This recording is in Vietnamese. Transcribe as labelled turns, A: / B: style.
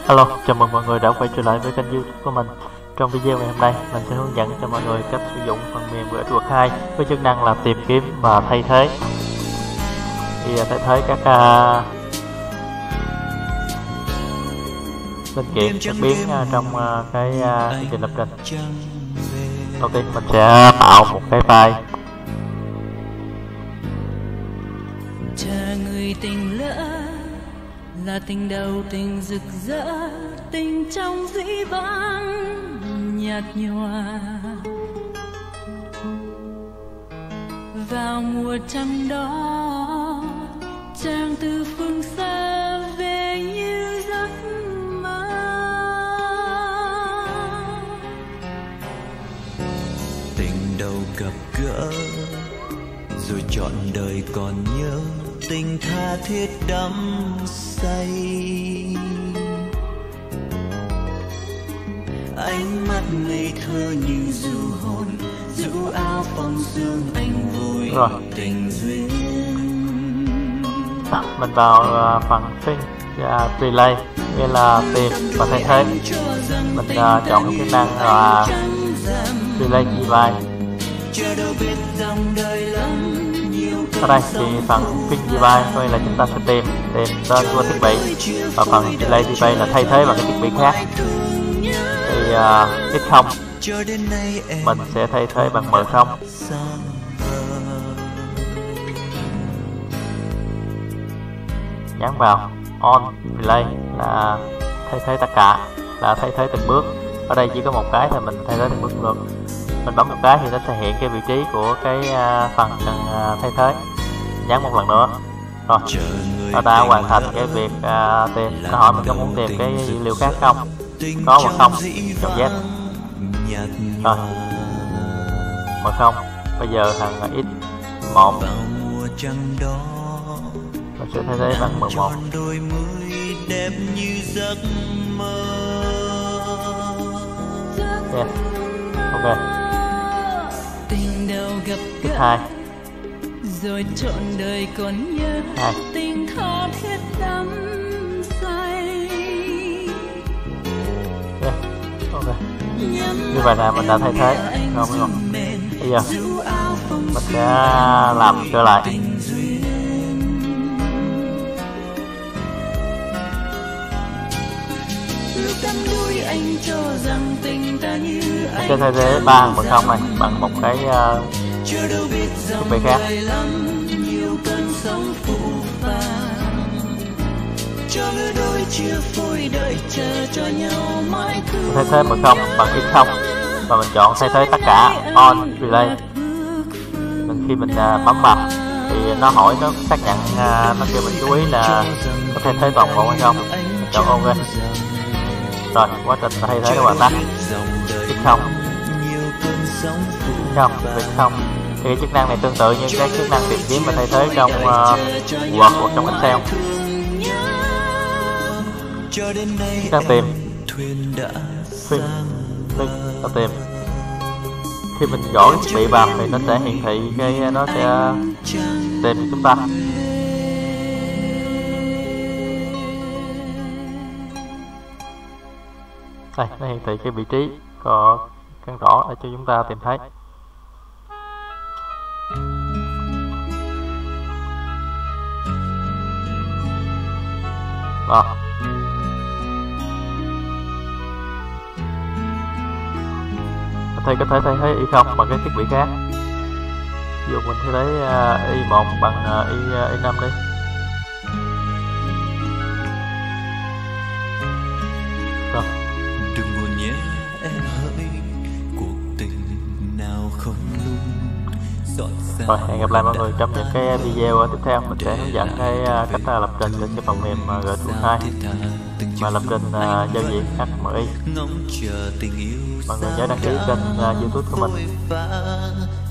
A: Hello, chào mừng mọi người đã quay trở lại với kênh YouTube của mình. Trong video ngày hôm nay, mình sẽ hướng dẫn cho mọi người cách sử dụng phần mềm VS 2 với chức năng là tìm kiếm và thay thế. Thì thay thế các linh kiện được biến trong cái chương trình lập trình. Đầu tiên mình sẽ tạo một cái file.
B: Chờ người tình lỡ là tình đầu tình rực rỡ, tình trong dĩ vãng nhạt nhòa. Vào mùa trăng đó, chàng từ phương xa về như giấc mơ.
C: Tình đầu gặp gỡ, rồi trọn đời còn nhớ, tình tha thiết đắm say. Ánh mắt ngây thơ như du hồn, rũ áo phong sương anh vui tình duyên.
A: Mình vào phần Think Relay, nghĩa là tìm và thay thế. Mình chọn cái chức năng là Relay Device. Ở đây thì phần Think Device có nghĩa là chúng ta sẽ tìm tên của thiết bị, và phần Relay Device là thay thế bằng cái thiết bị khác. Thì X0 mình sẽ thay thế bằng M0. Nhấn vào On Relay là thay thế tất cả, là thay thế từng bước. Ở đây chỉ có một cái thì mình thay thế từng bước được. Mình bấm một cái thì nó sẽ hiện cái vị trí của cái phần cần thay thế. Nhấn một lần nữa. Rồi, nó đã hoàn thành cái việc tìm. Nó hỏi mình có muốn tìm cái dữ liệu khác không? Có hoặc không? Chọn yes. Rồi, M0. Bây giờ thằng X1 mình sẽ thay thế bằng M1. Yeah. Ok. X2
B: rồi trọn đời còn nhớ tình tha thiết đắm say.
A: Yeah. Ok. Như vậy là mình đã thay thế. Rồi mấy bạn. Bây giờ mình sẽ làm trở lại. Mình sẽ thay thế 3 M0 này bằng một cái thiết bị khác. Mình thay thế M0 bằng X0 và mình chọn thay thế tất cả On Relay. Khi mình bấm vào thì nó hỏi, nó xác nhận, nó kêu mình chú ý là có thay thế toàn bộ hay không. Mình chọn OK. Rồi, quá trình thay thế đã hoàn tất. X0 X0 thì cái chức năng này tương tự như các chức năng tìm kiếm và thay thế trong Word hoặc trong Excel. Chức năng tìm nó tìm. Khi mình gõ cái thiết bị vào thì nó sẽ hiển thị cái, nó sẽ tìm cho chúng ta. Đây, nó hiển thị cái vị trí có căn rõ để cho chúng ta tìm thấy. Đó. Thầy có thể thay thế Y0 bằng cái thiết bị khác. Ví dụ mình thay thế Y1 bằng Y5 đi. Rồi.
C: Đừng buồn nhé em hỡi, cuộc tình nào không luôn.
A: Rồi, hẹn gặp lại mọi người trong những cái video tiếp theo. Mình sẽ hướng dẫn cái cách lập trình trên cái phần mềm VS2 và lập trình giao diện HMI. Mọi người nhớ đăng ký kênh YouTube của mình.